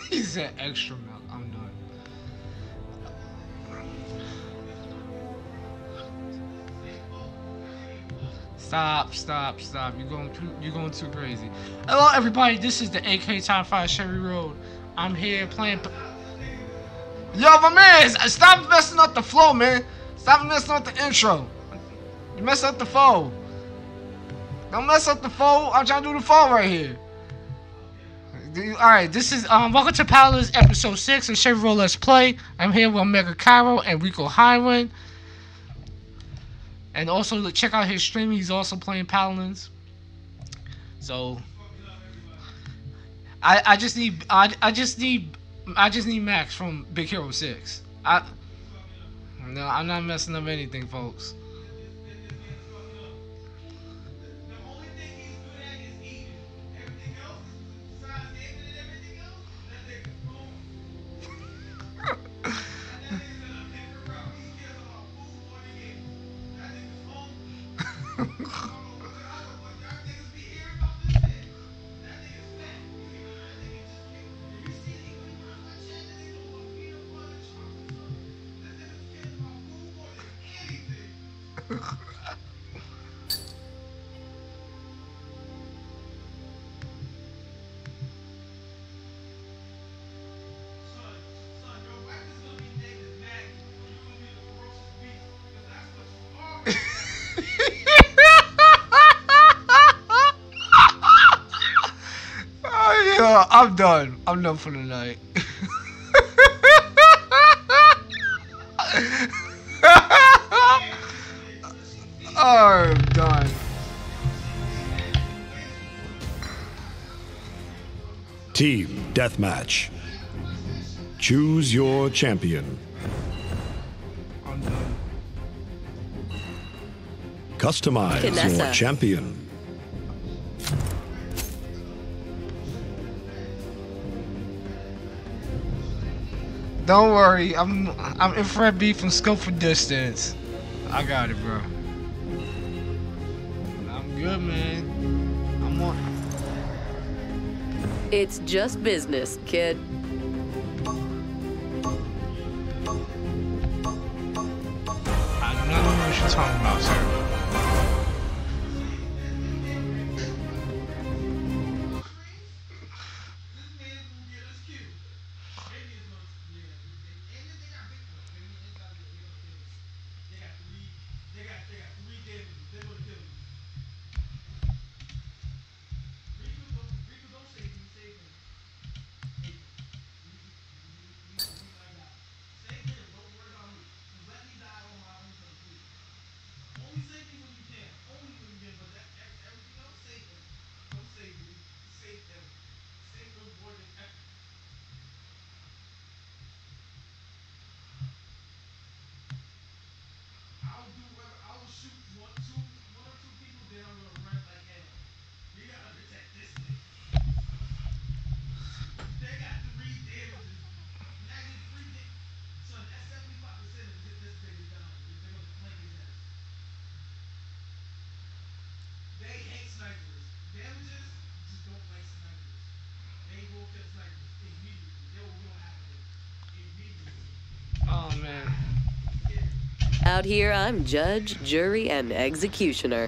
He said extra milk. I'm done. Stop. You're going too crazy. Hello everybody, this is the AK Top 5 Sherry Road. I'm here playing. Yo, my man, stop messing up the flow, man. Stop messing up the intro. You mess up the flow. Don't mess up the flow. I'm trying to do the flow right here. Alright, this is welcome to Paladins episode 6 of Sherry Road Let's Play. I'm here with Omega Cairo and Rico Highwind. And also check out his stream. He's also playing Paladins. So I just need Max from Big Hero 6. No, I'm not messing up anything, folks. I'm done. I'm done for the night. I'm done. Team Deathmatch. Choose your champion. I'm done. Customize your champion. Don't worry, I'm Infrared B from Scope for Distance. I got it, bro. I'm good, man. I'm on. It's just business, kid. I do not know what you're talking about, sir. Oh man. Out here, I'm judge, jury, and executioner.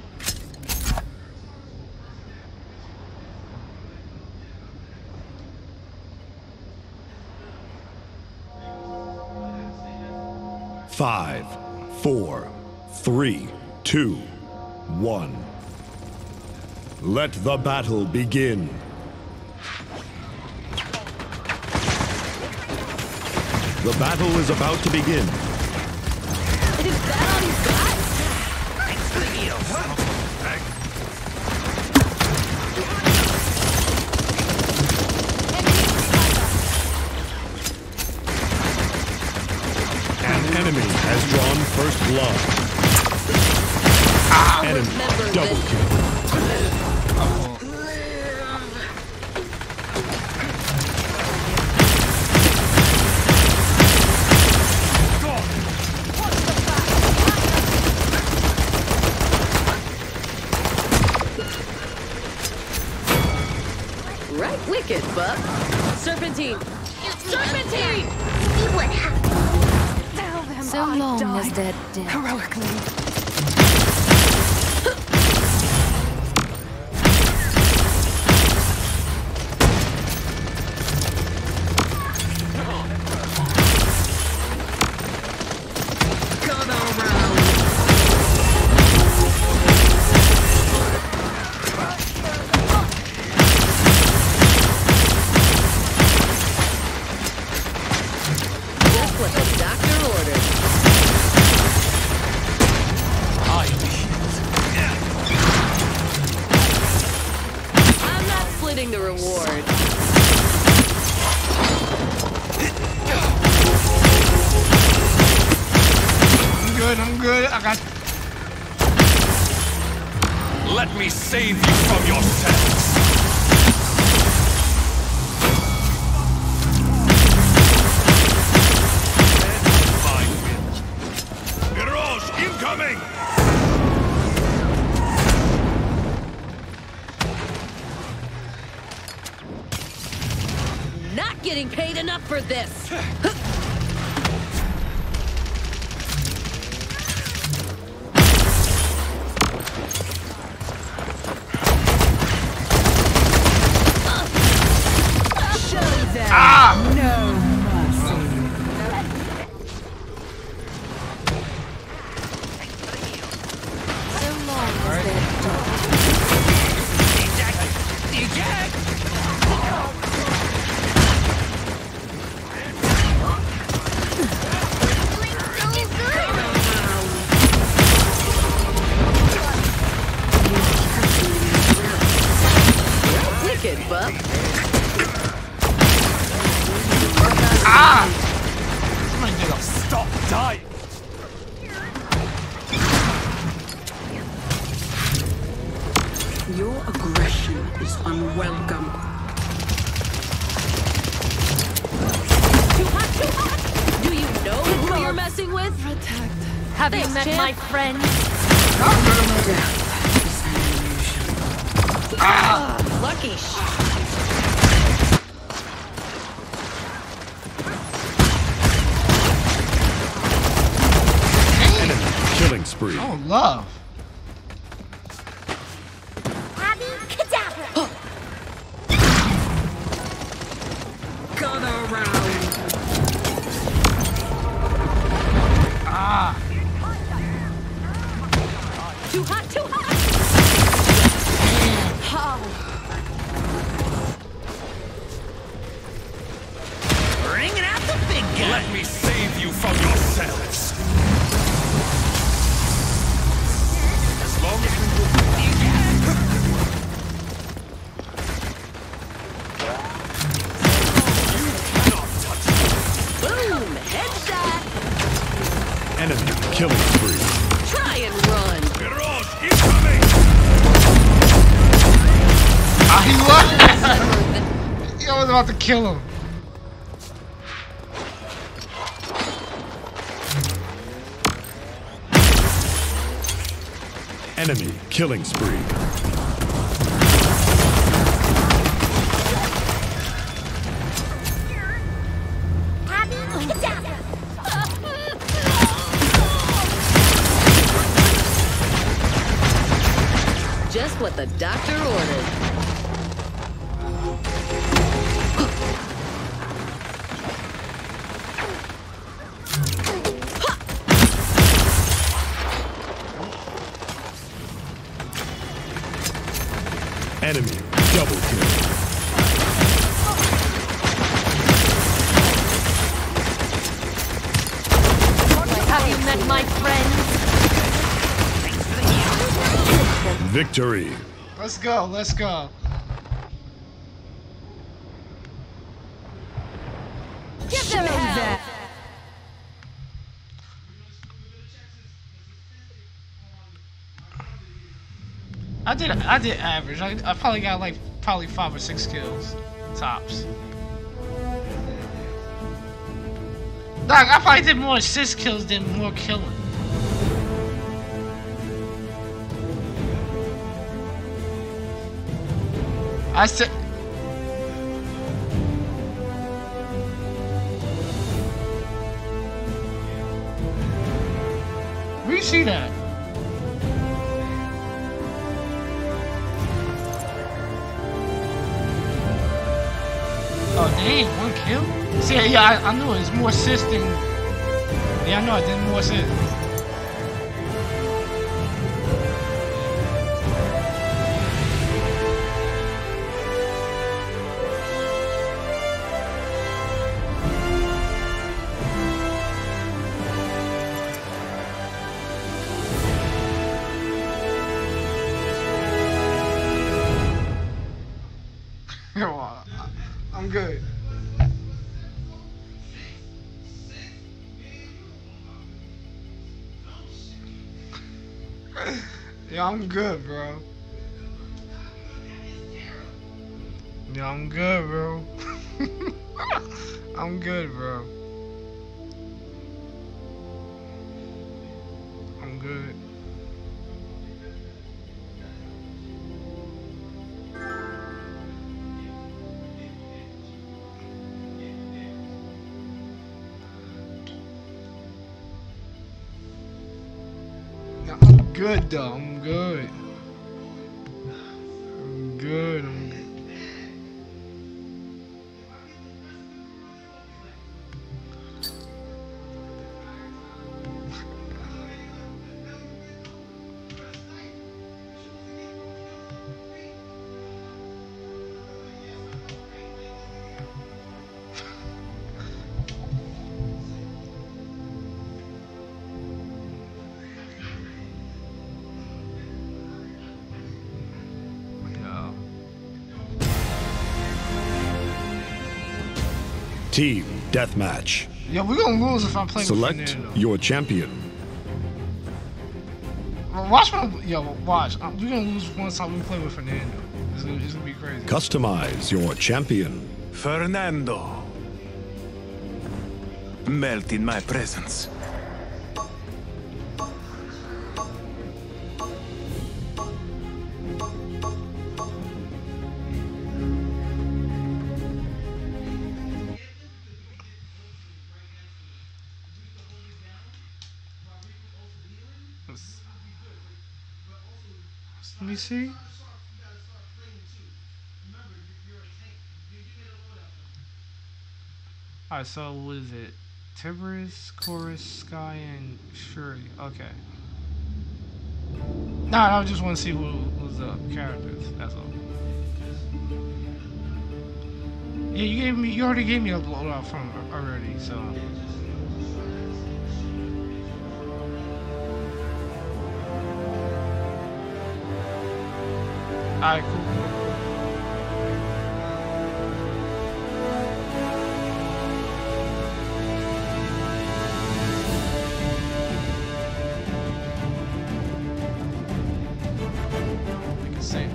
Five, 4, 3, 2, 1. Let the battle begin. The battle is about to begin. Is that all he's got? An enemy has drawn first blood. Enemy double kill. Right wicked, Buck. Serpentine. Serpentine! See what happens. Tell them So I long died as they're dead. heroically. Just what the doctor ordered. I'm not splitting the reward. I'm good. I got. Let me save you from yourselves. Mirage incoming! Not getting paid enough for this. So long as they're dead. Wicked, Buck. Somebody did a. Stop dying! Your aggression is unwelcome. Too hot, too hot! Do you know who you're messing with? Have you Thanks, met champ. my friend? Lucky sh... Killing spree. Oh, love. Abby Cadabra. Gather round. Too hot, too hot! Bringing out the big gun! Let me save you from yourselves! As long as Boom! Headshot! Enemy killing spree. Try and run! Mirage incoming! He was. I was about to kill him. Enemy killing spree. Abby Cadabra. Just what the doctor ordered. Enemy double kill. Have you met my friend? Victory. Let's go. Let's go. Give them hell! I did average. I probably got like 5 or 6 kills, tops. Dog, I probably did more assist kills than more killing. I said. see that? Oh, dang, 1 kill? See, yeah, I knew it. It's more assists than... Yeah, I know I did more assists. I'm good. Yeah, I'm good, bro. Yeah, I'm good, bro. I'm good, bro. I'm good. I'm good though, I'm good. I'm good, I'm good. Team Deathmatch. Yo, we're gonna lose if I play Select with Fernando. your champion. Watch my, yo, watch. We're gonna lose one time we play with Fernando. It's gonna be crazy. Customize your champion. Fernando. Melt in my presence. Let me see. Alright, so what is it? Tiberius, Chorus, Sky, and Shuri. Okay. Nah, I just want to see who's the characters. That's all. Yeah, you already gave me a loadout from already, so. Alright, cool. I can say,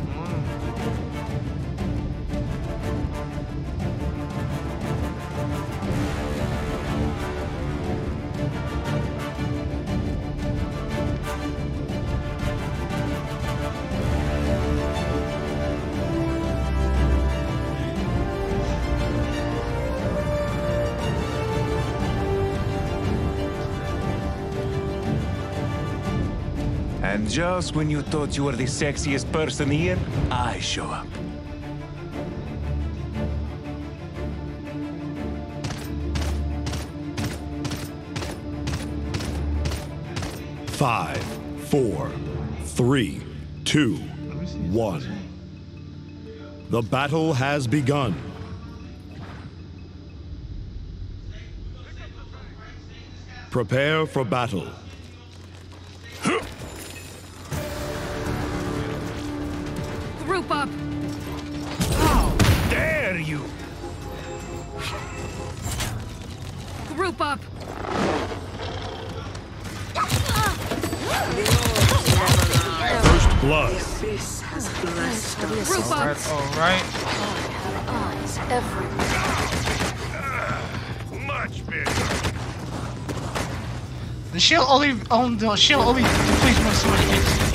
And just when you thought you were the sexiest person here, I show up. Five, 4, 3, 2, 1. The battle has begun. Prepare for battle. Group up! How dare you! Group up! First blood. This has blessed us. Group up! alright. I have eyes everywhere. Much better. The shield only depletes when somebody hits you.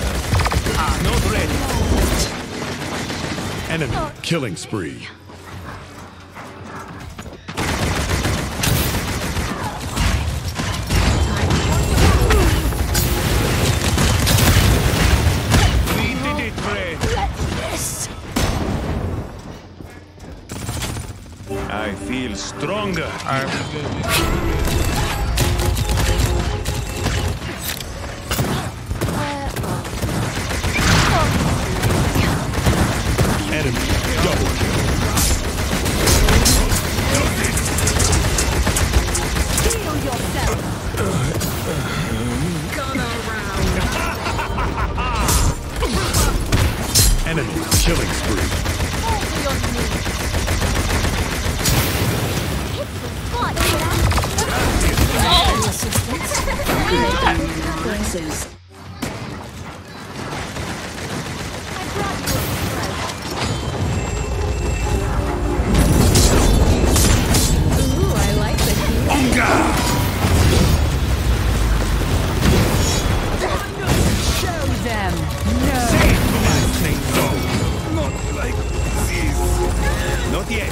Not ready. Enemy killing spree. stronger. Alright, we good, we good, we good. Enemy double kill. Heal yourself. Gonna round. Enemy killing spree. Fall to your knees. Blesses. Ooh, I like the Show them. Not like this. Not yet.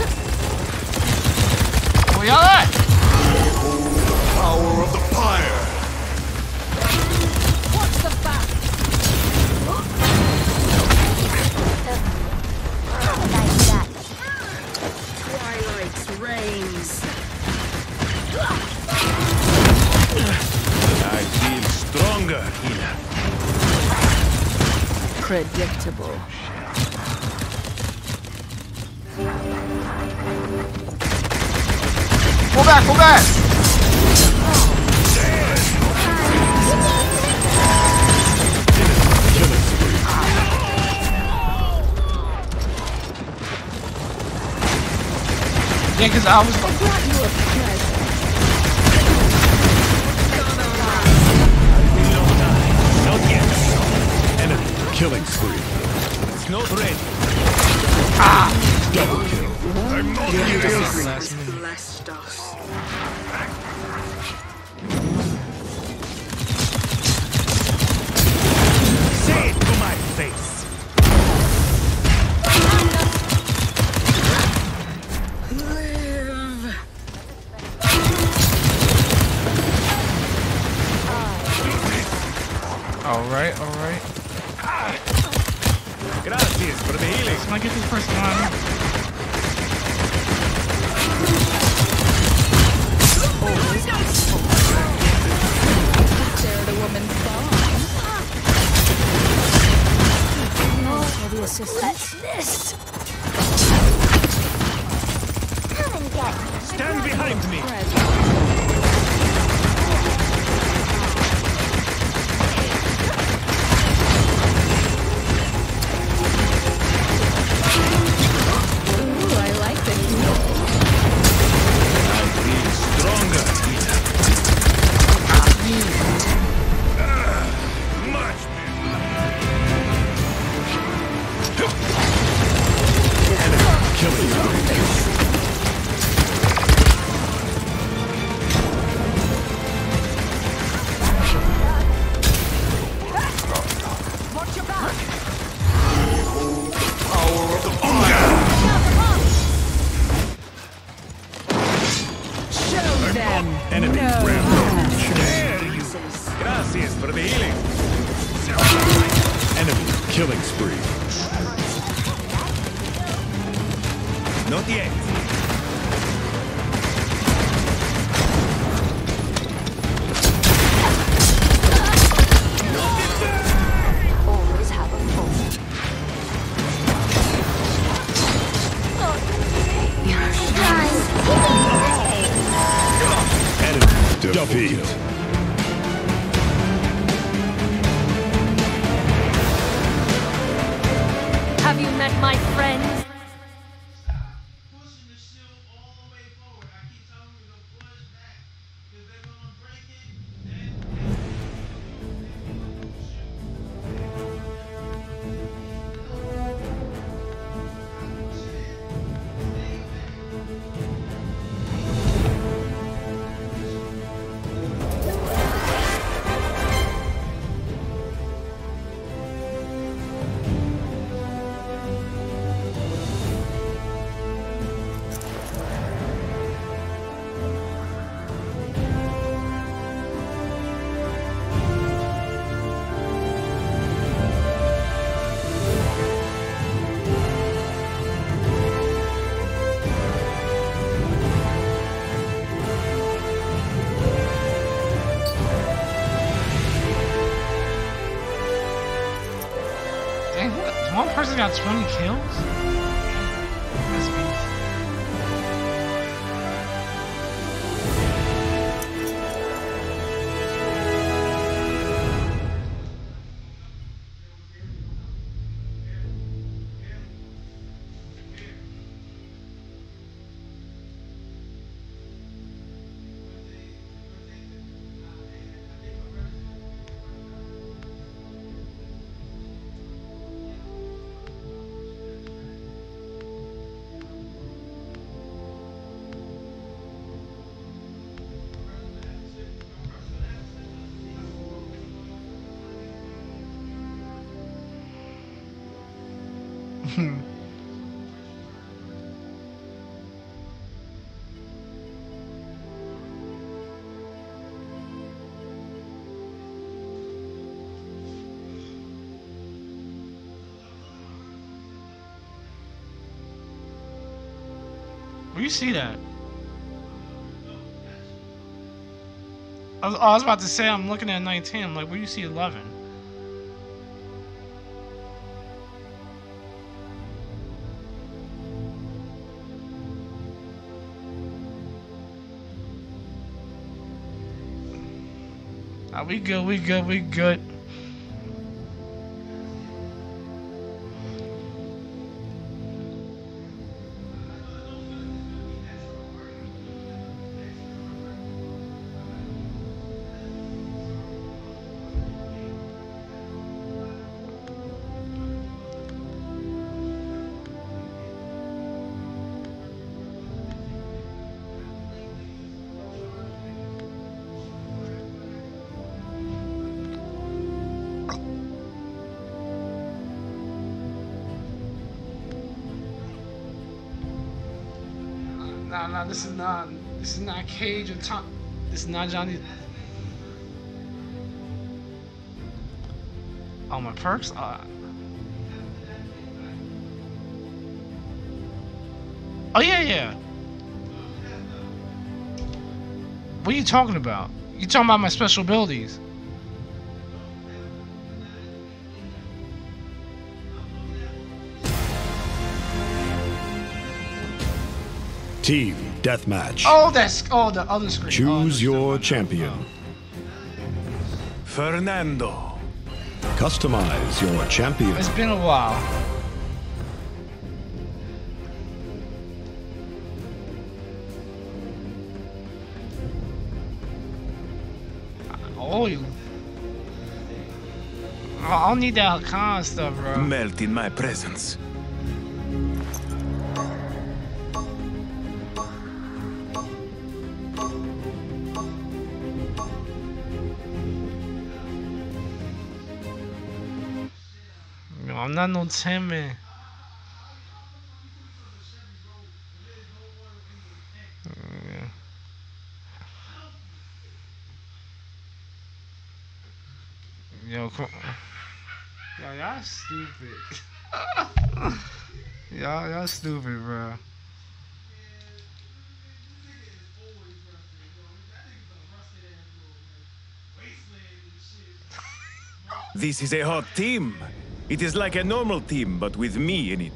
Where y'all at? Power of the pyre. Watch the back. Twilight's reigns. I feel stronger, healer. Predictable. Pull back, pull back! Killing spree. Yeah, cause I was Not yet. Enemy killing spree. It's not ready. Double kill. I'm not Has here. blessed us. Say it to my face. Live. alright, alright. Gracias for the healing. Can I get this person on? Share the woman's bond. For the assistance. This. Come and get me. Stand behind me. Ooh, I like the I feel stronger, healer. Much Killing spree. Watch your back. Show them. Enemy No. rampage. There you. Gracias for the healing. Enemy killing spree. Not yet. Always have a fault. Enemy double kill. Have you met my friends? person got 20 kills? That's beast. Where you see that? I was about to say I'm looking at 19. I'm like, where you see 11? We good, we good, we good. Nah, this is not Cage or Tom. This is not Johnny. Oh, my perks? Oh, yeah. What are you talking about? You talking about my special abilities? Team Deathmatch. Oh, that's the other screen. Choose your champion. Fernando. Customize your champion. It's been a while. Oh, I'll need that Hakan stuff, bro. Melt in my presence. I'm not no 10 man. Yo, y'all stupid. y'all stupid, bro. This is a hot team. It is like a normal team, but with me in it.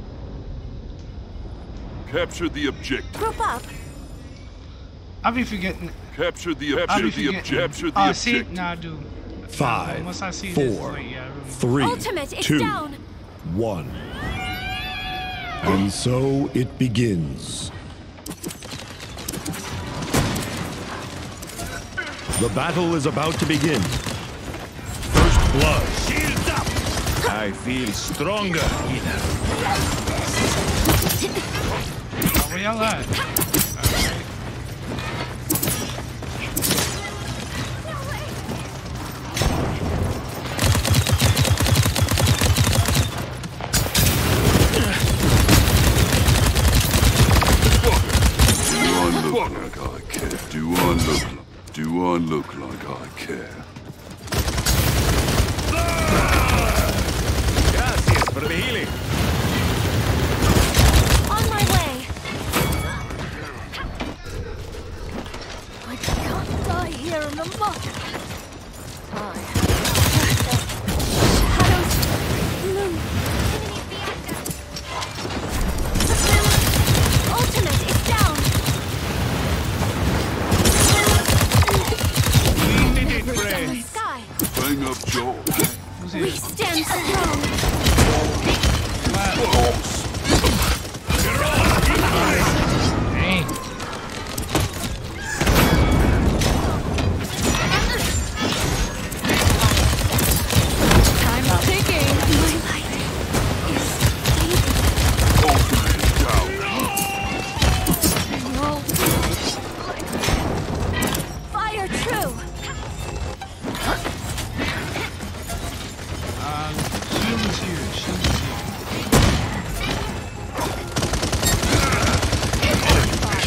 Capture the objective. Group up. I'll be forgetting. Capture the objective. See? Nah, dude. 5, Once I see 4, this, like, yeah, really. 3, Ultimate, it's 2, down. 1. And so it begins. The battle is about to begin. First blood. Shields up! I feel stronger, healer. Where y'all at? Do I look like I care? Gracias for the healing. On my way. I can't die here in the mud. Shadows loom. Enemy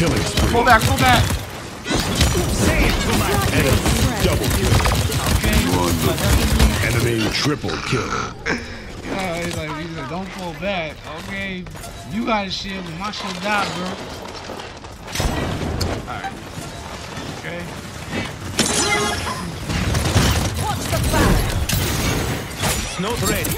killing spree. Pull back, pull back. Enemy double kill. Okay. Enemy triple kill. Yeah, he's like, don't pull back. Okay. You got a shield, but my shield died, bro. Alright. Okay. Watch the back. It's not ready.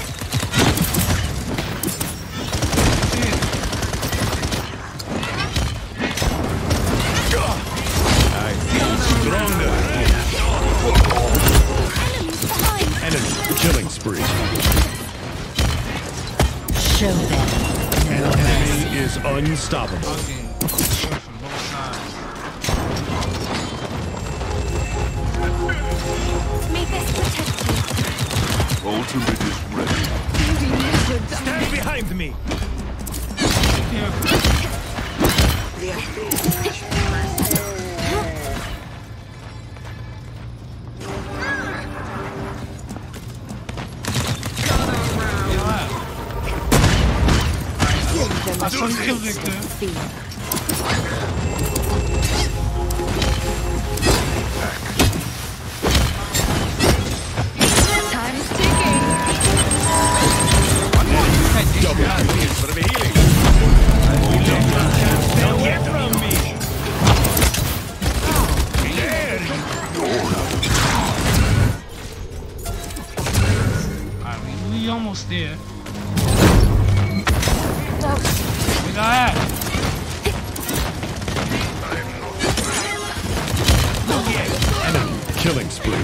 I feel stronger. Enemies behind. Enemy killing spree. Show them. Enemy is unstoppable. Okay. Shoot from both sides. May best protect you. Ultimate is ready. You never die. Stand behind me. I saw you kill Victor. Time's ticking. Double kill. For the healing. Don't get from me. There you Alright, we almost there. We got that. Enemy killing spree.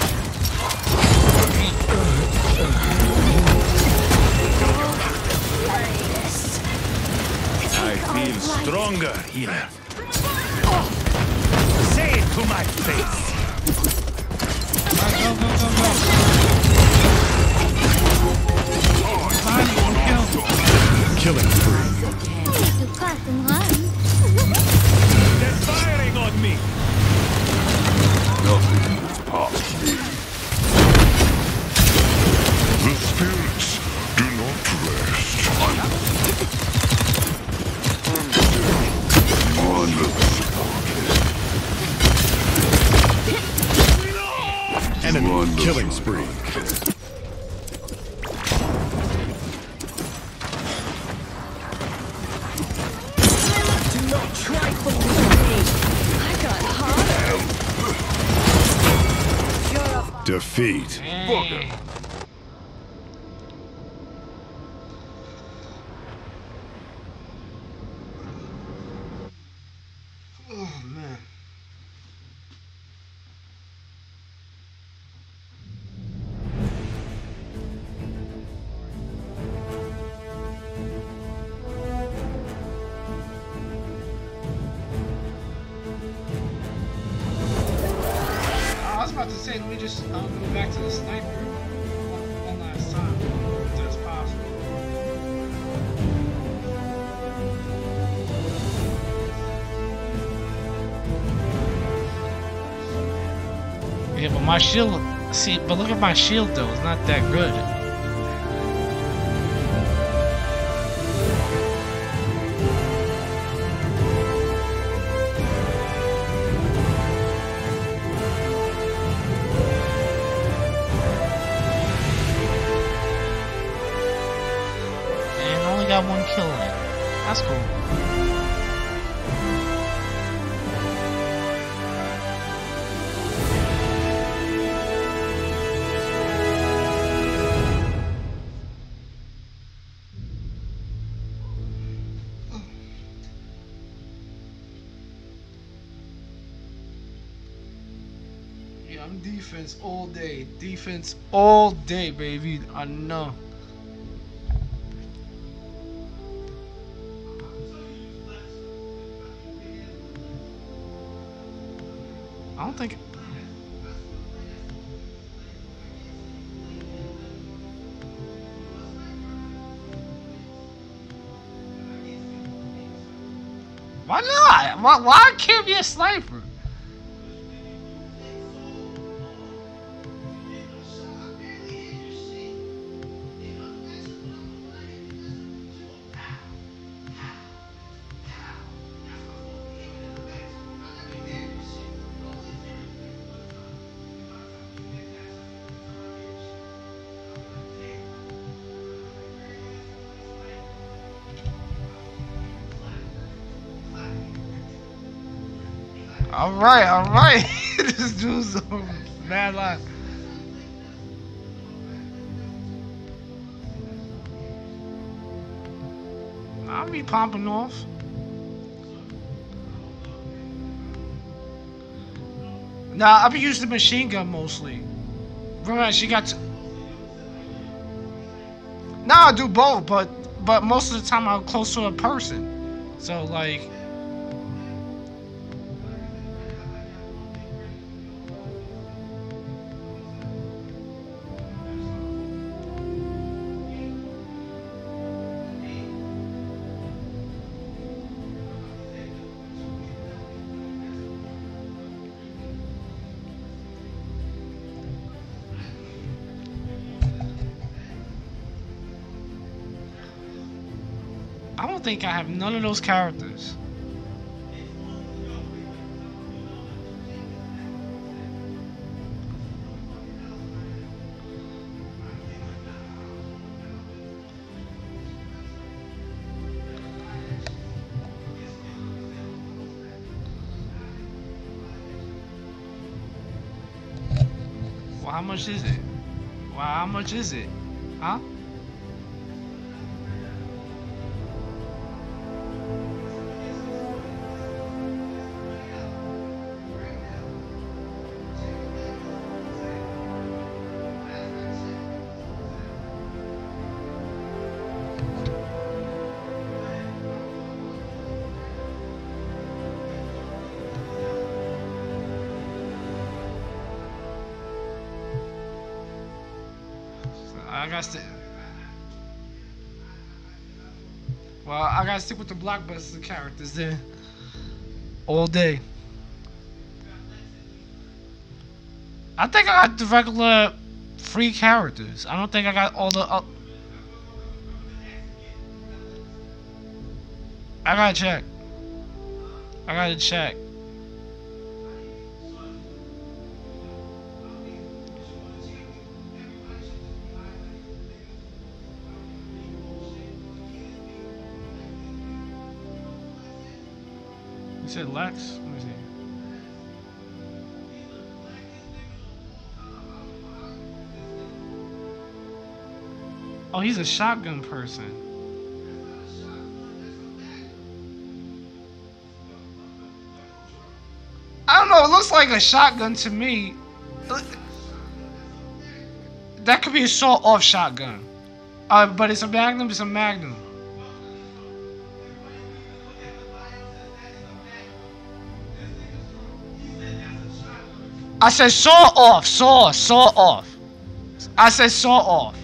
I feel stronger here. Say it to my face. Alright, go, go, go, go. Behind you, one kill. Killing spree. You can't run. They're firing on me. Nothing is past me. The spirits do not rest. One Enemy Wonderful. killing spree. Do not trifle with me. I got harder. Defeat. Hey. Oh man. I was about to say, let me just go back to the sniper one last time, if that's possible. Yeah, but my shield, see, but look at my shield though, it's not that good. And I only got one kill in it. That's cool. Yeah, I'm defense all day. Defense all day, baby. I know. I don't think. Why not? Why can't be a sniper? Alright. This dude's mad life. I'll be popping off. Nah, I'll be using the machine gun mostly. Remember, she got to... Nah, I do both, but most of the time I'm close to a person. So, like... I don't think I have none of those characters. Well, how much is it? Well, how much is it? Huh? I gotta stick. Well, I gotta stick with the blockbuster characters then. All day. I think I got the regular free characters. I don't think I got all the. I gotta check. I gotta check. You said Lex? Let me see. Oh, he's a shotgun person. I don't know, it looks like a shotgun to me. That could be a sawed-off shotgun. But it's a Magnum, it's a Magnum. I said saw off, saw off. I said saw off.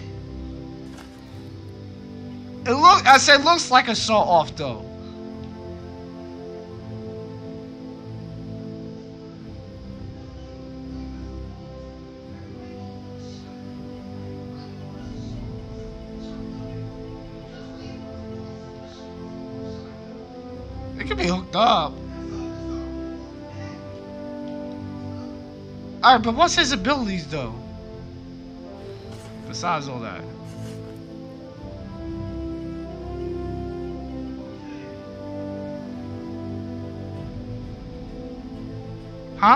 I said looks like a saw off though. It could be hooked up. Alright, but what's his abilities though? Besides all that. Huh?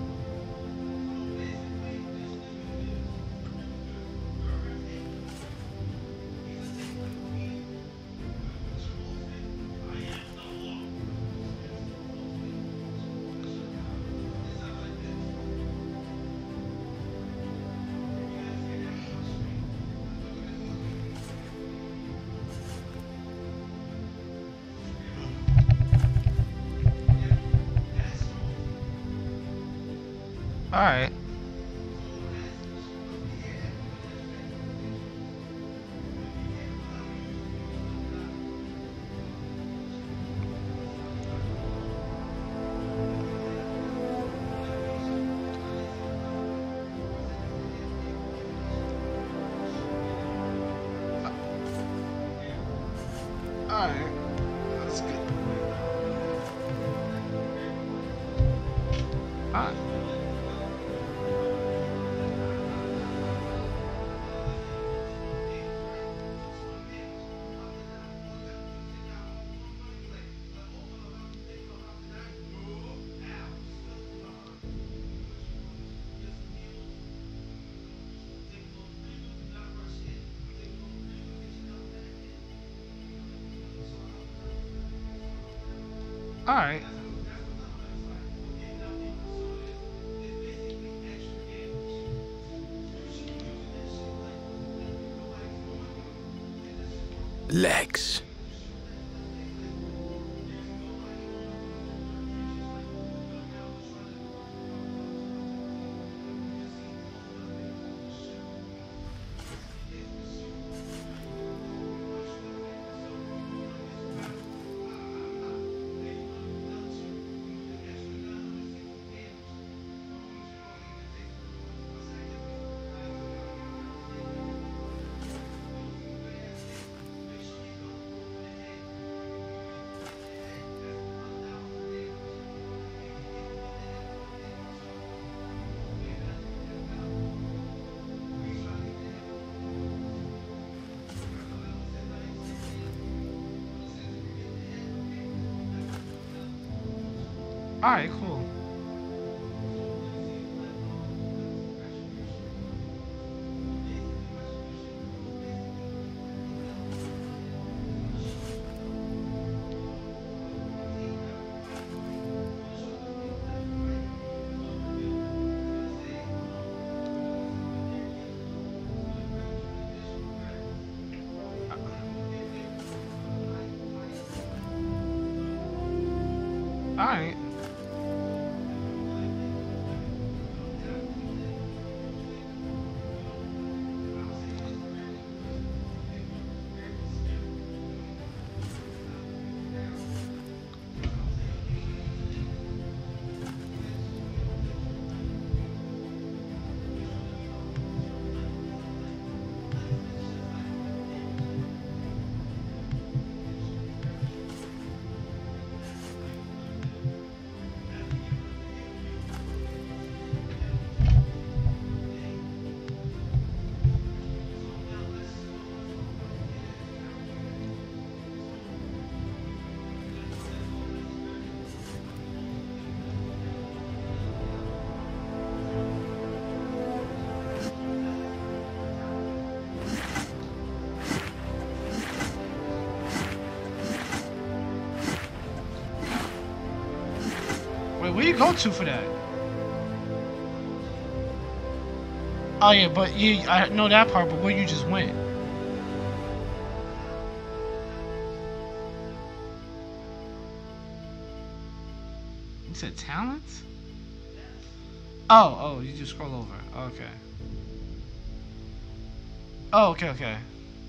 Alright. Alright. That's good. Alright. Alright. Legs. Alright, cool. Alright. Wait, where you go to for that? Oh yeah, but I know that part, but where you just went? You said talents? Oh, you just scroll over. Okay. Oh, okay.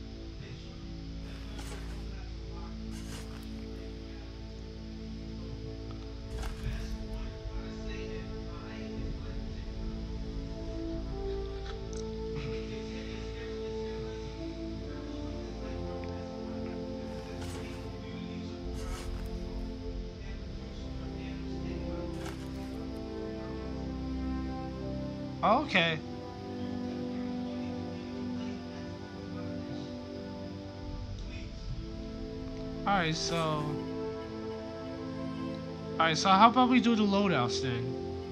Okay. Alright, so how about we do the loadouts then?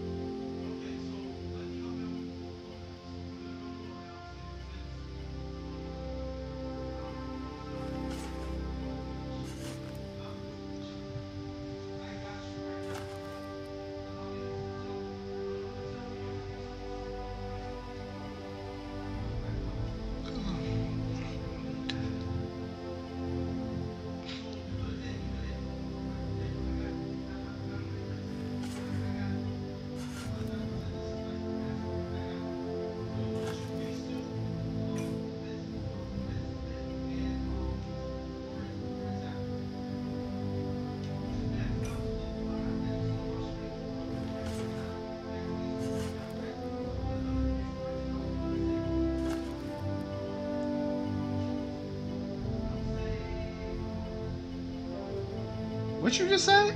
What you just said?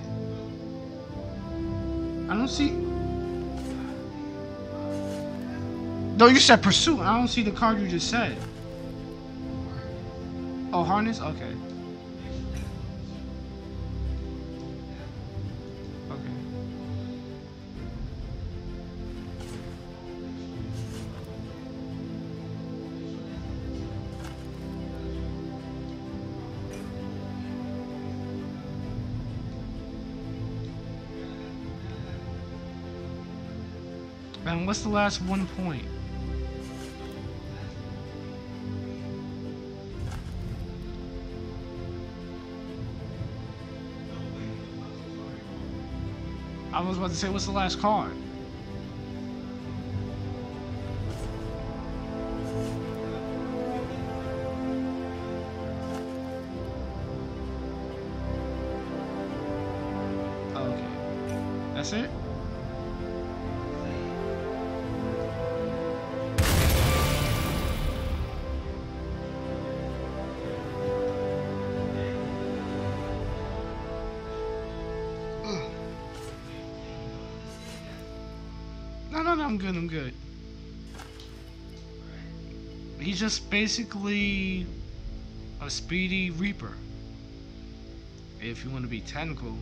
I don't see. No, you said pursuit. I don't see the card you just said. Oh, harness? Okay. And what's the last 1 point? I was about to say, what's the last card? Okay. That's it? No, I'm good, I'm good. He's just basically a speedy Reaper. If you want to be technical.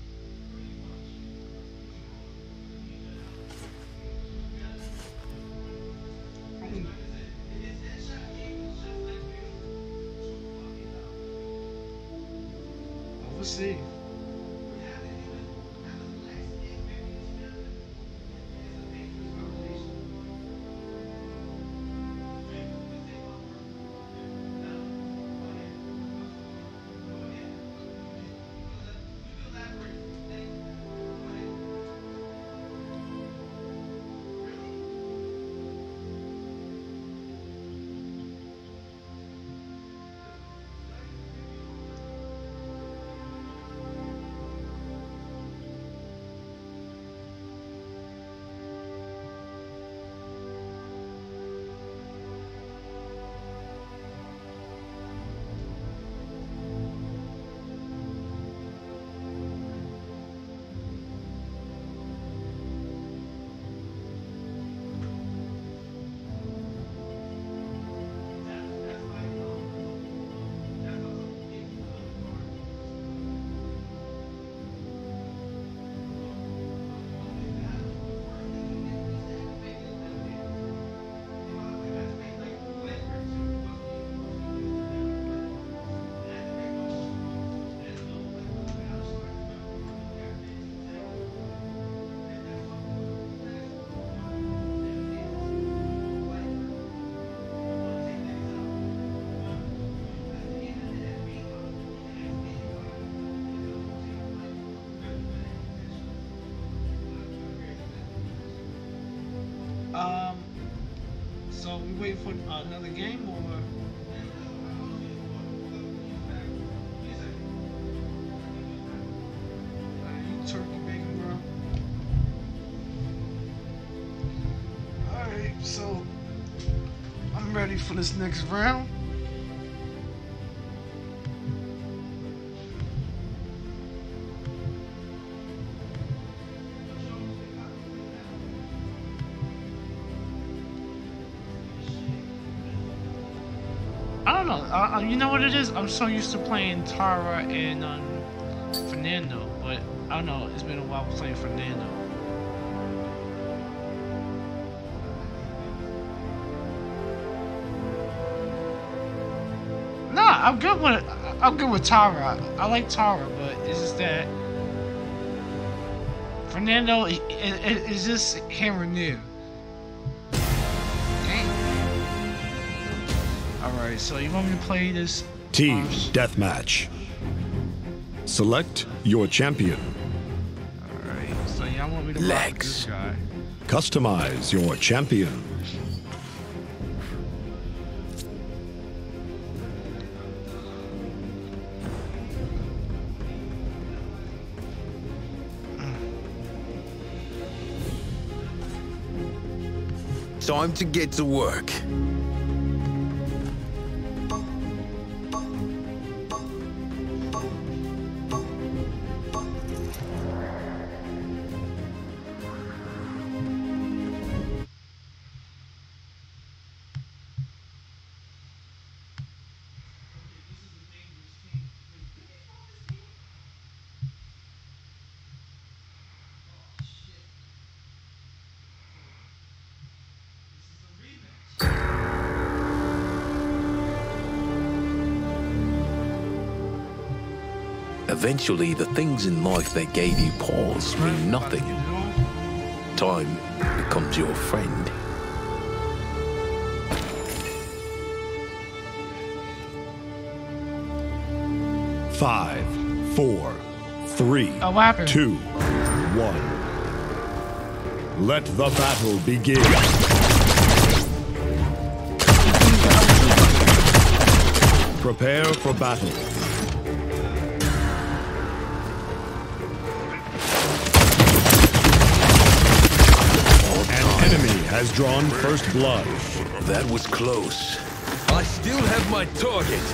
We'll see. So we wait for another game, or you turkey bacon, bro? All right, so I'm ready for this next round. I don't know. You know what it is? I'm so used to playing Tara and Fernando, but I don't know. It's been a while playing Fernando. Nah, I'm good with Tara. I like Tara, but it's just that Fernando is just here and there. Alright, so you want me to play this? Team Deathmatch. Select your champion. Alright, so y'all want me to rock this guy. Customize your champion. Time to get to work. Eventually, the things in life that gave you pause mean nothing. Time comes your friend. Five, 4, 3, Oh, what happened? 2, 1. Let the battle begin. Prepare for battle. An enemy has drawn first blood. That was close. I still have my target.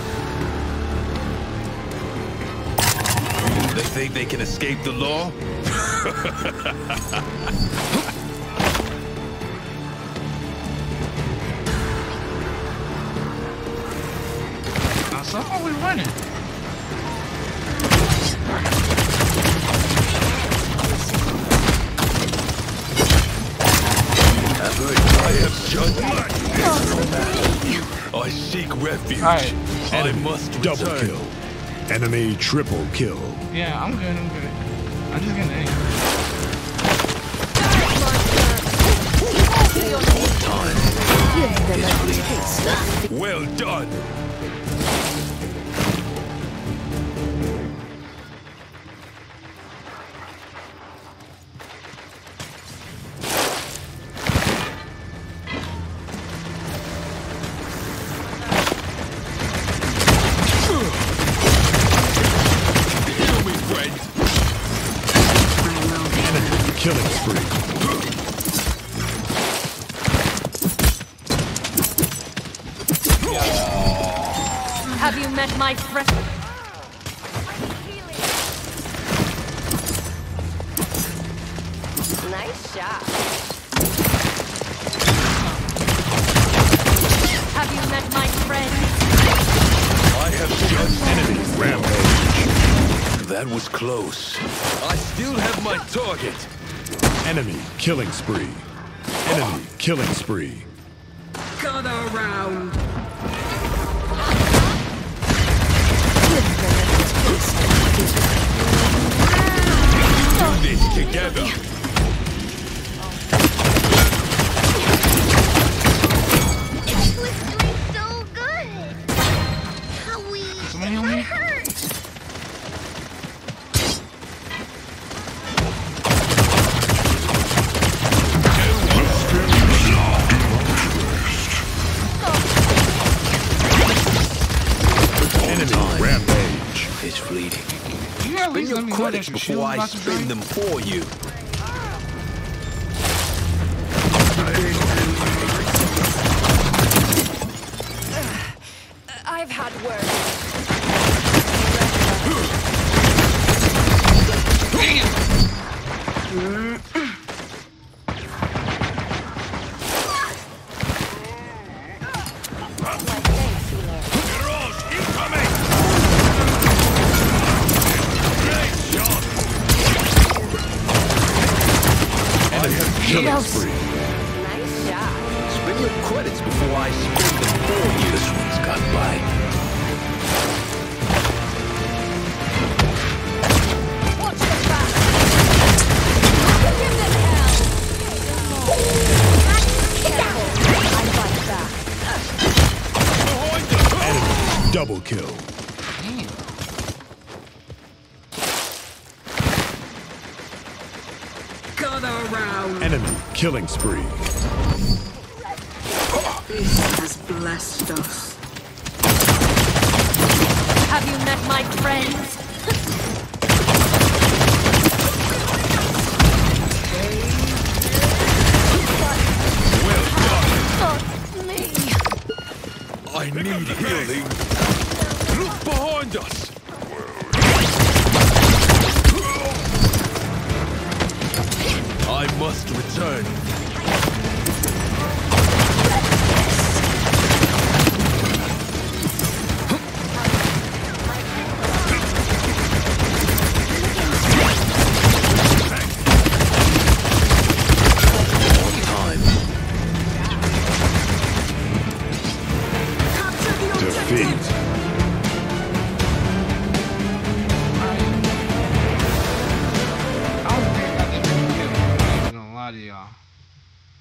They think they can escape the law? Somehow we winning. I have judgment. I seek refuge. Alright. I must Double return. kill. Enemy triple kill. Yeah, I'm good. I'm just gonna aim. Well done. Heal me, friend. Enemy killing spree. Have you met my friend? Nice shot. Have you met my friend? I have judged Enemy rampage. That was close. I still have my target. Enemy killing spree. Enemy killing spree. Gather round. Do this together. It was doing so good. How we Somebody help me? hurt. Enemy rampage. It's fleeting. You at Spend least let your me know credits that your shield before I about to drain. spend them for you. I've had worse. Killing spree. Nice shot. Spend your credits before I spend them for you. This one's got bite. Watch your back. Give them hell. I fight back. Enemy double kill. Gather round. Enemy killing spree. This has blessed us. Have you met my friends? Fuck me. I need healing. Look behind us. I must return. Defeat. I don't think I got that many kills. I'm not even gonna lie to y'all.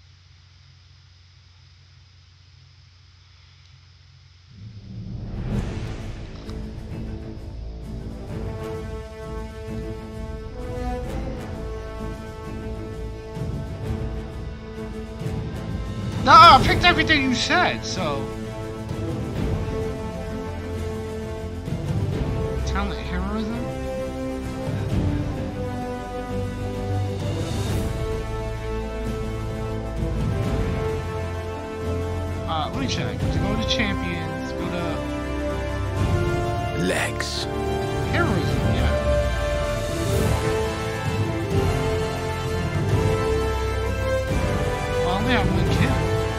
No, I picked everything you said, so. Talent heroism? Let me check. To go to champions, go to Lex. heroism, yeah. I only have one kill.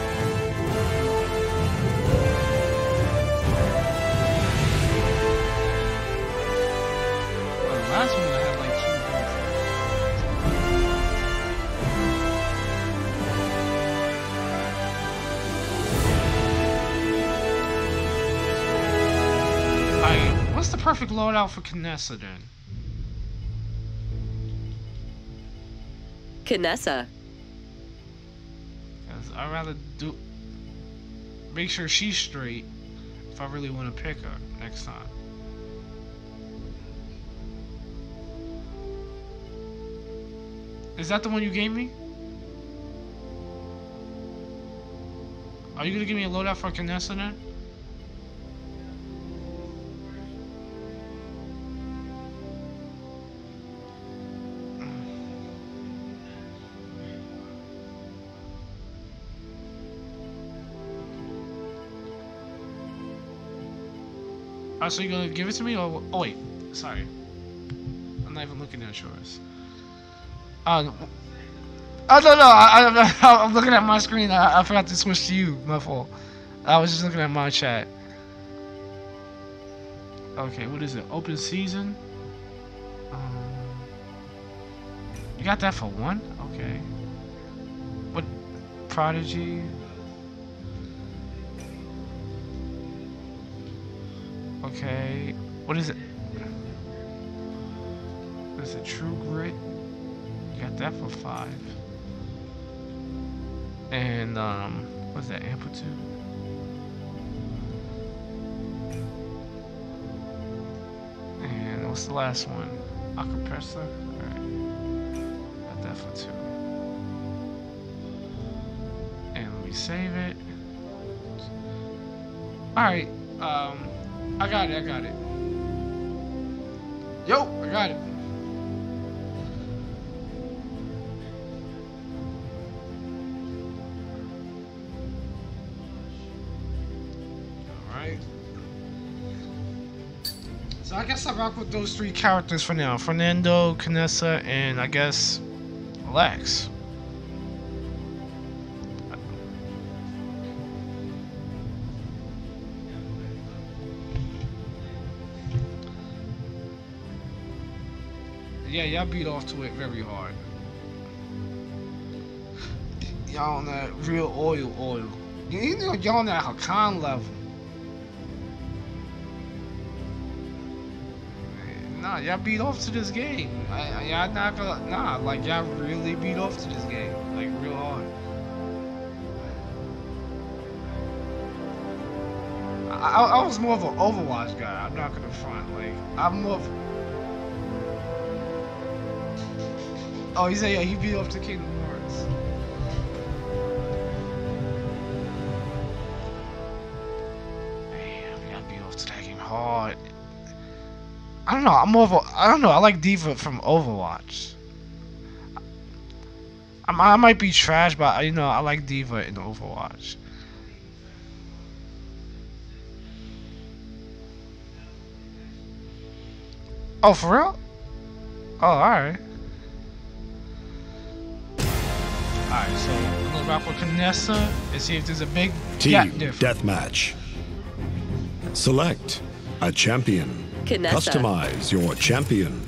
Well, the last one I had like 2 kills. What's the perfect loadout for Kinessa then? Kinessa. Because I'd rather make sure she's straight if I really want to pick her next time. Is that the one you gave me? Are you gonna give me a loadout for Kinessa then? Oh, so you're gonna give it to me, or oh wait, sorry, I'm not even looking at yours. Oh no, I'm looking at my screen. I forgot to switch to you. My fault. I was just looking at my chat. Okay, what is it? Open season. You got that for 1? Okay. What? Prodigy. Okay, what is it? What is it? True Grit? You got that for 5. And what's that? Amplitude? And what's the last one? Acapessa? Alright. Got that for 2. And let me save it. Alright, I got it. Yo, I got it. Alright. So I guess I rock with those 3 characters for now. Fernando, Kinessa, and I guess Lex. Yeah, y'all beat off to it very hard. Y'all on that real oil. You know, y'all on that Hakan level. Nah, y'all beat off to this game. Y'all not gonna, nah, like y'all really beat off to this game, like real hard. I was more of an Overwatch guy. I'm not gonna front. Like I'm more of. Oh, he said, yeah, he beat off to Kingdom Hearts. Damn, he got beat off to that game hard. I don't know, I don't know, I like D.Va from Overwatch. I might be trash, but, you know, I like D.Va in Overwatch. Oh, for real? Oh, alright. Alright, so I'm gonna rock with Kinessa and see if there's a big Team Deathmatch. Select a champion. Kinessa. Customize your champion.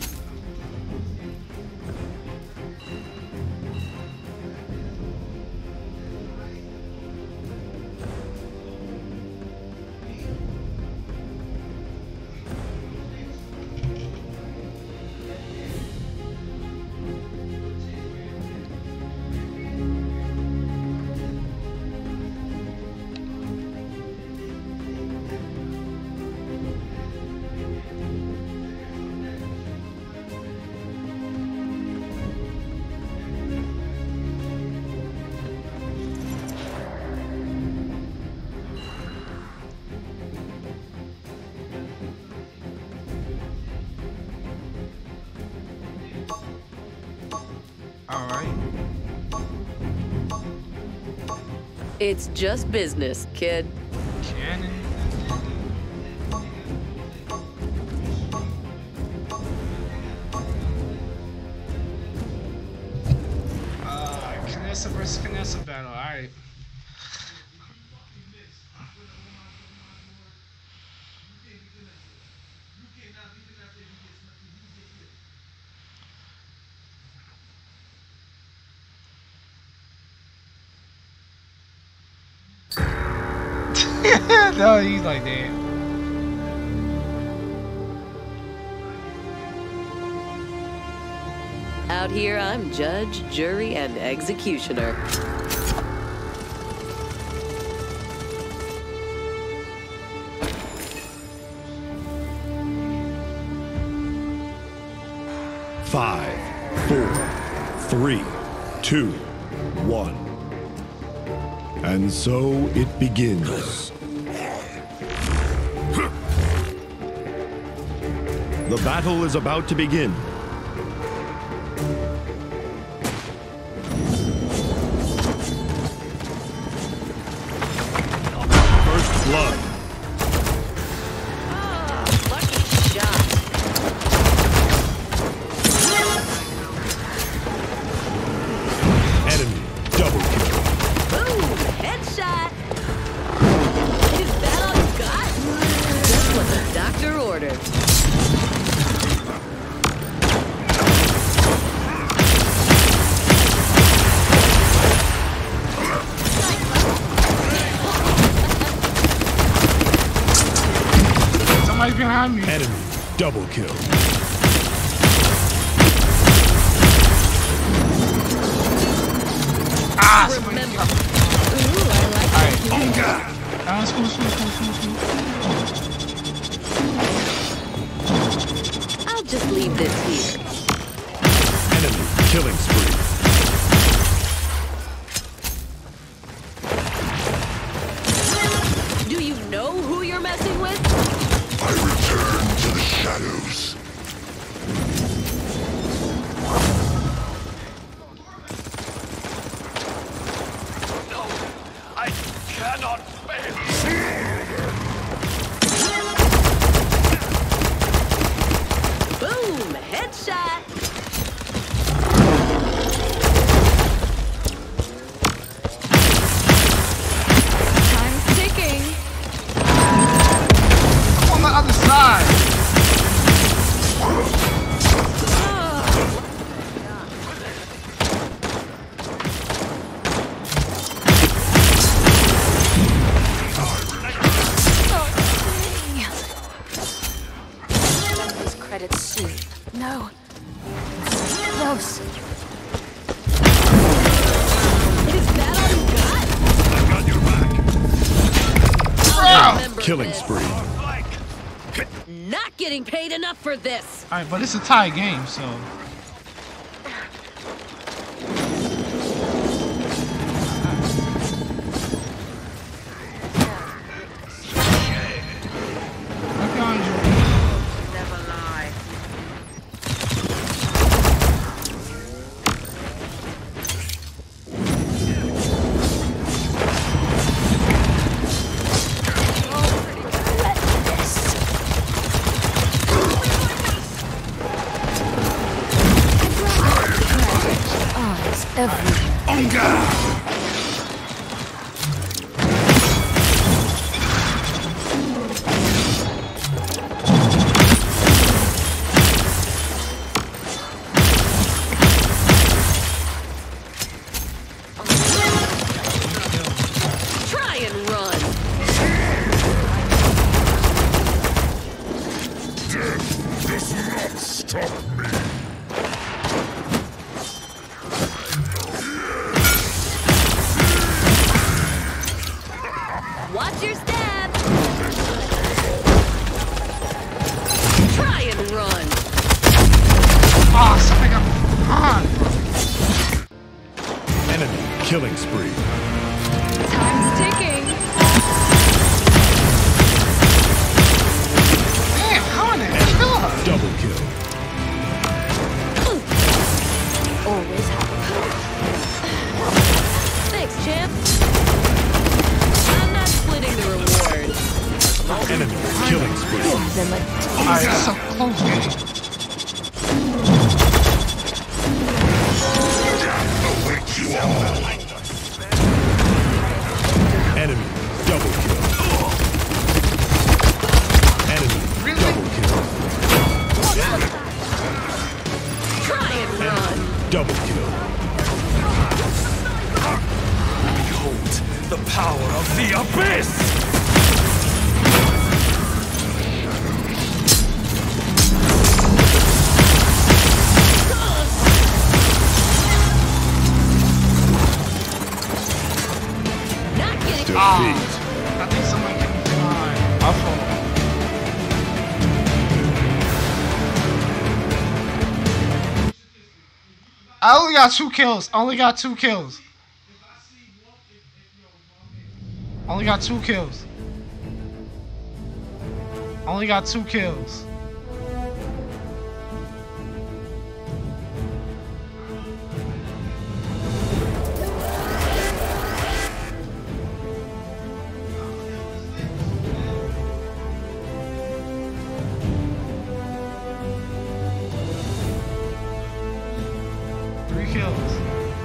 It's just business, kid. Cannon. Knessa versus Knessa battle. Alright. No, he's like that. Out here, I'm judge, jury, and executioner. Five, 4, 3, 2, 1. And so it begins. The battle is about to begin. First blood. Lucky shot. Enemy double kill. Boom! Headshot! Is that all you got? Just what the doctor ordered. Somebody's behind me. Enemy double kill. Ah! Remember. Alright. School. I'll just leave this here. Enemy killing spree. Do you know who you're messing with? I return to the shadows. No, I cannot fail. Boom! Headshot! Time's ticking. I'm on the other side. Those credits soon. No. Close. Is that all you got? Got your back. I'll remember Killing this. spree. Not getting paid enough for this. Alright, but it's a tie game, so. Look on you. Never lie. Eyes everywhere. Try and run. Does not stop me. Watch your step. Try and run. Ah, something got behind, bro. Enemy killing spree. Time's ticking. Damn, how in the kill her? Double kill. Always happy. Thanks, champ. Enemy killing spree. Give them a Alright, it's so close, game. Enemy double kill. Enemy double kill. Try and run. Double kill. Behold the power of the abyss! Not getting Defeat. I think someone can be behind. My fault. I only got 2 kills. Only got 2 kills. Only got 2 kills. Only got 2 kills. Kills.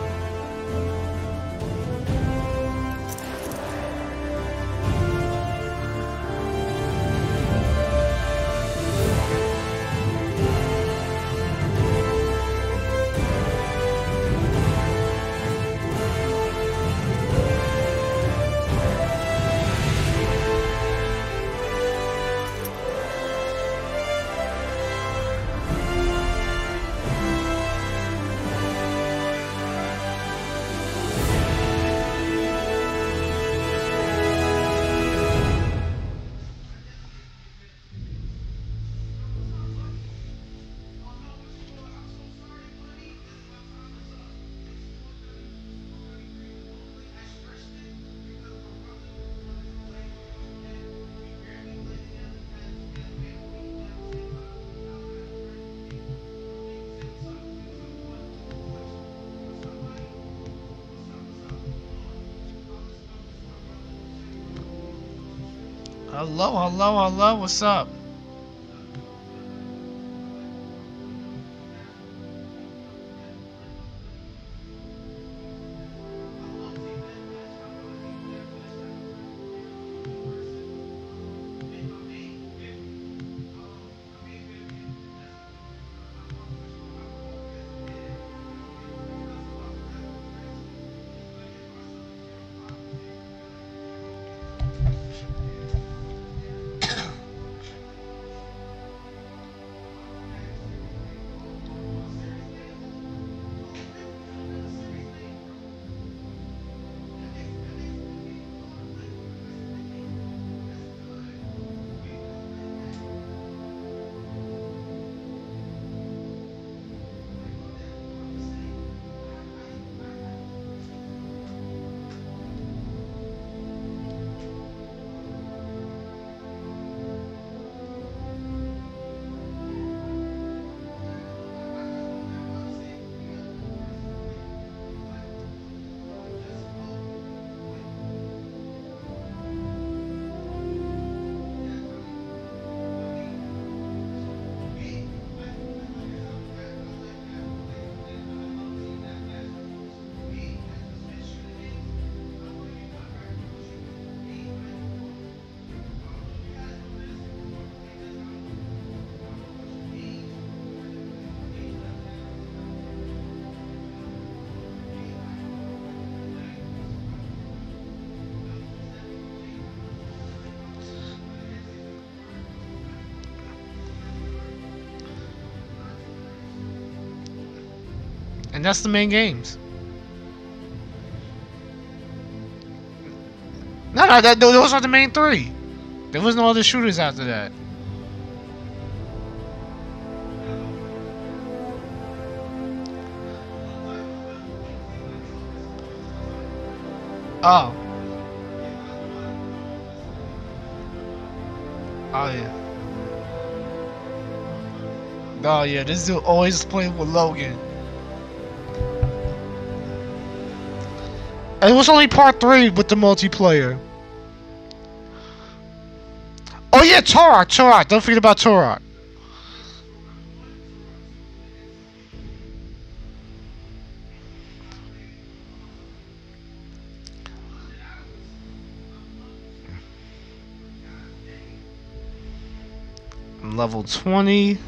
Hello, hello, hello, what's up? And that's the main games. No, those are the main 3. There was no other shooters after that. Oh. Oh yeah. Oh yeah, this dude always playing with Logan. And it was only part 3 with the multiplayer. Oh yeah, Turok. Don't forget about Turok. Level 20.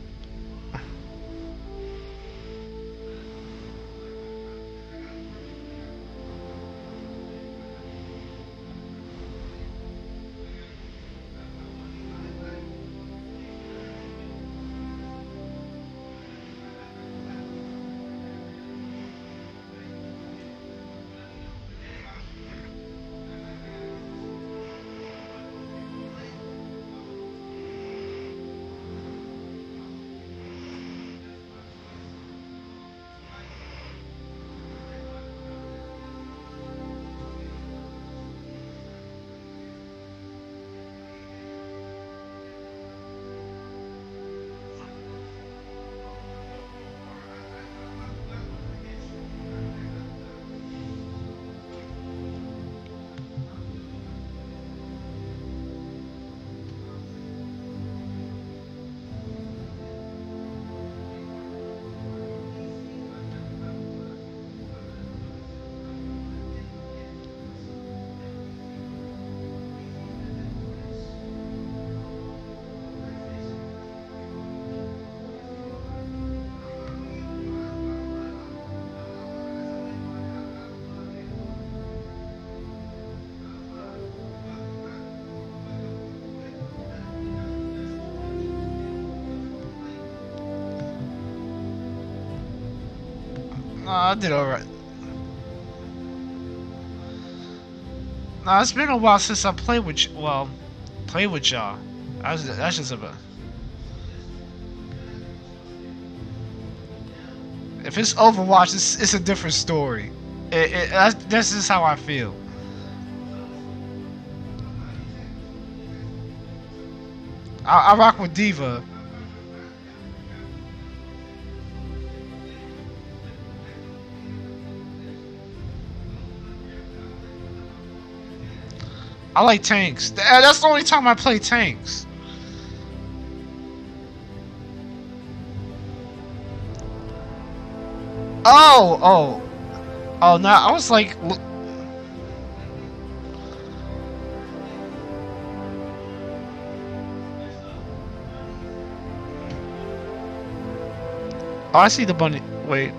I did alright. Nah, it's been a while since I played with y'all. That's just a bit. If it's Overwatch, it's a different story. That's just how I feel. I rock with D.Va. I like tanks. That's the only time I play tanks. Oh, no, I was like... Oh, I see the bunny. Wait.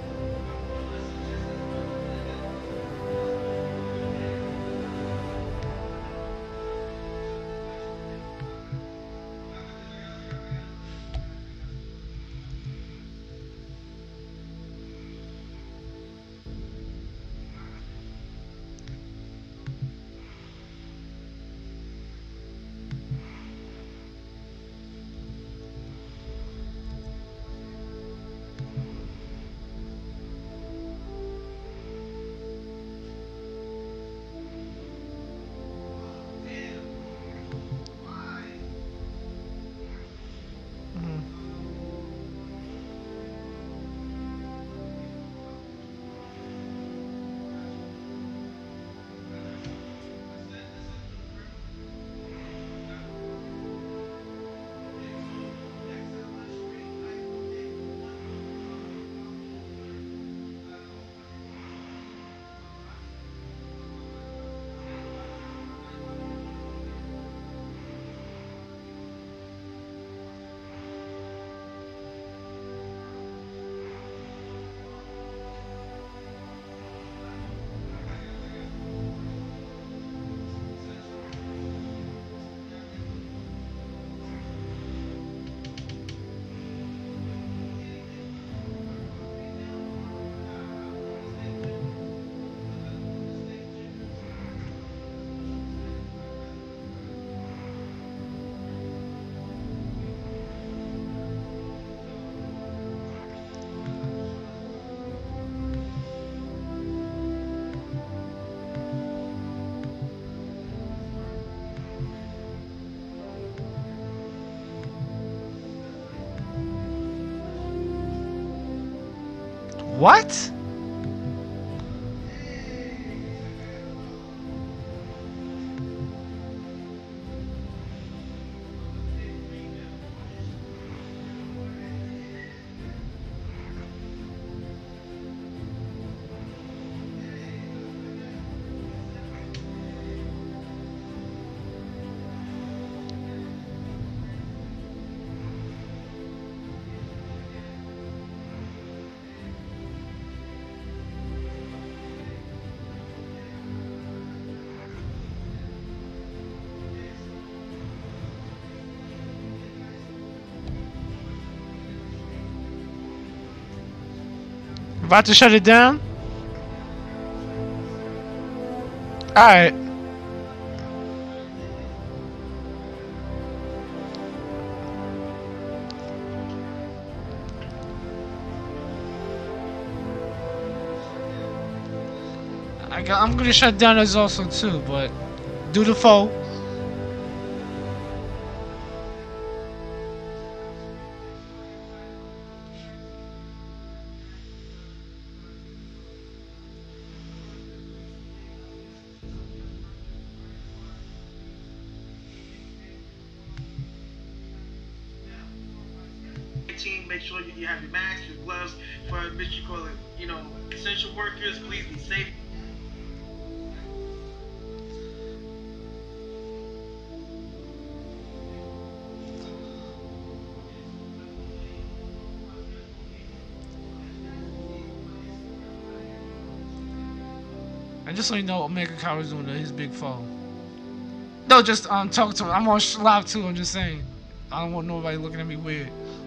What? About to shut it down? Alright. I'm gonna shut down this also too, but do the foe. Make sure you have your masks, your gloves. For Mr. Call it, essential workers, please be safe. And just so you know, Omega Kyle is doing his big foe. No, just talk to him. I'm on live too. I'm just saying. I don't want nobody looking at me weird.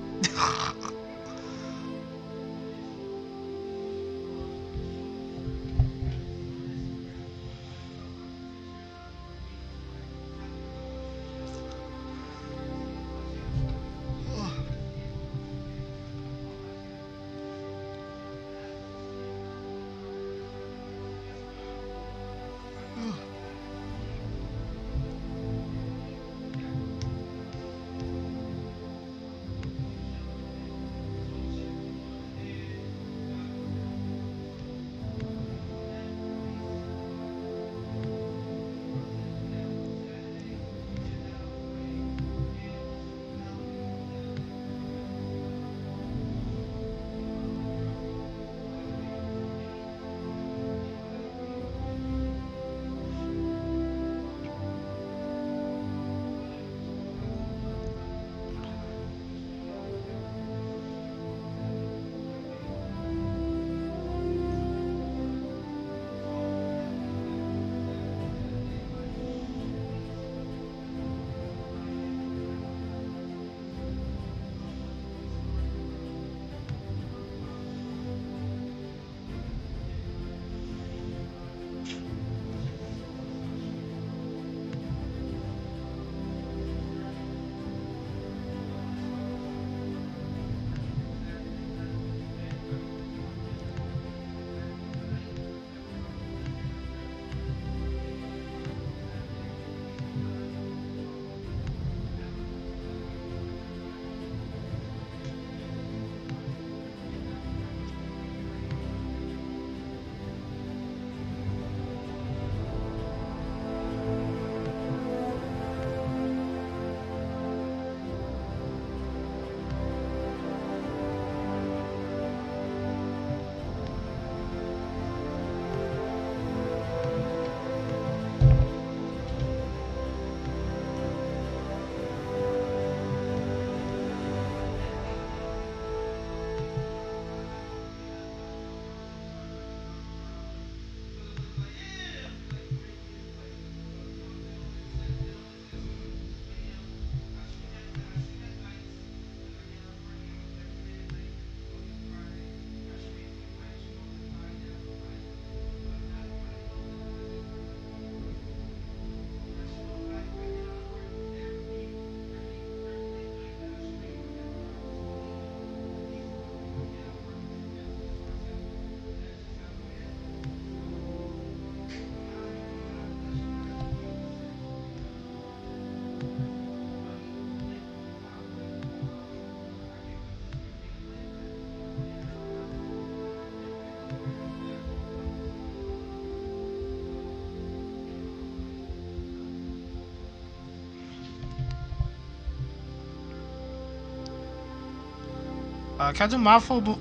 Can I do my full? Can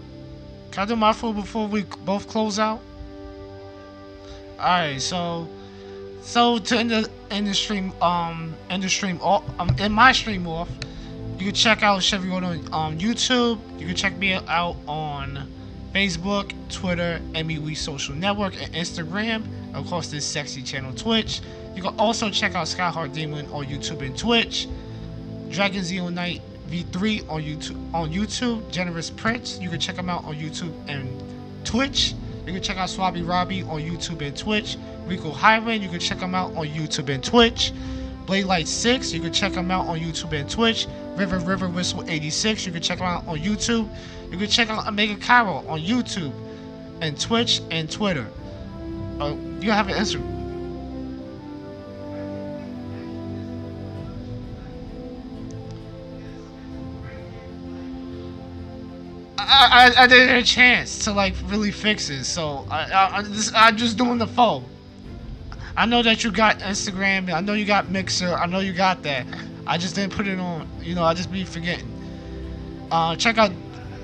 I do my full before we both close out? All right, so to end the stream, in my stream off, you can check out Chevy Road on YouTube. You can check me out on Facebook, Twitter, MeWe Social Network, and Instagram. Of course, this sexy channel Twitch. You can also check out Skyheart Demon on YouTube and Twitch. Dragon Zeo Knight V3 on YouTube. Generous Prince, you can check him out on YouTube and Twitch. You can check out Swabby Robbie on YouTube and Twitch. Rico Highland, you can check him out on YouTube and Twitch. Blade Light 6, you can check him out on YouTube and Twitch. River Whistle 86, you can check him out on YouTube. You can check out Omega Cairo on YouTube and Twitch and Twitter. You have an Instagram. I didn't get a chance to like really fix it, so I'm just doing the phone. I know that you got Instagram, I know you got Mixer, I know you got that. I just didn't put it on, you know, I just be forgetting. Check out.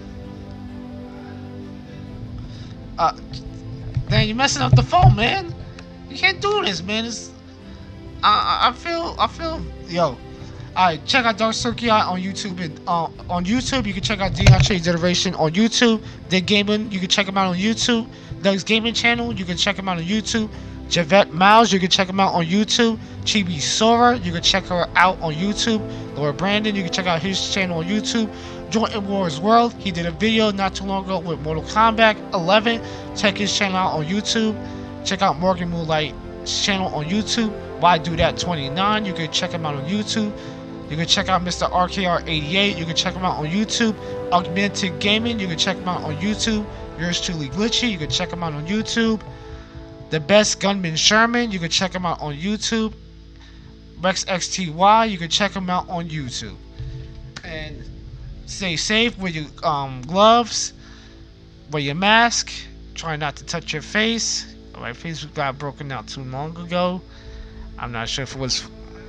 Dang, you're messing up the phone, man. You can't do this, man. It's, I feel, yo. Alright, check out Dark Circuit on YouTube and on YouTube you can check out Dion Trade Generation on YouTube. Dick Gaming, you can check him out on YouTube. Doug's Gaming Channel, you can check him out on YouTube. Javette Miles, you can check him out on YouTube. Chibi Sora, you can check her out on YouTube. Laura Brandon, you can check out his channel on YouTube. Jordan Wars World, he did a video not too long ago with Mortal Kombat 11. Check his channel out on YouTube. Check out Morgan Moonlight's channel on YouTube. Why Do That 29, you can check him out on YouTube. You can check out Mr. RKR88, you can check him out on YouTube. Augmented Gaming, you can check him out on YouTube. Yours truly Glitchy, you can check him out on YouTube. The Best Gunman Sherman, you can check him out on YouTube. Rex XTY, you can check him out on YouTube. And stay safe, wear your gloves, wear your mask, try not to touch your face. My face got broken out too long ago. I'm not sure if it was,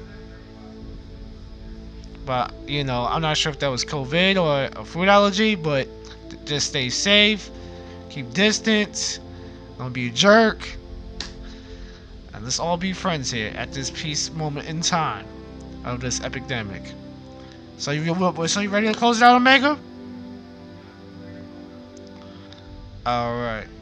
but you know, I'm not sure if that was COVID or a food allergy, but just stay safe, keep distance, don't be a jerk, and let's all be friends here at this peace moment in time of this epidemic. So you ready to close it out, Omega? All right.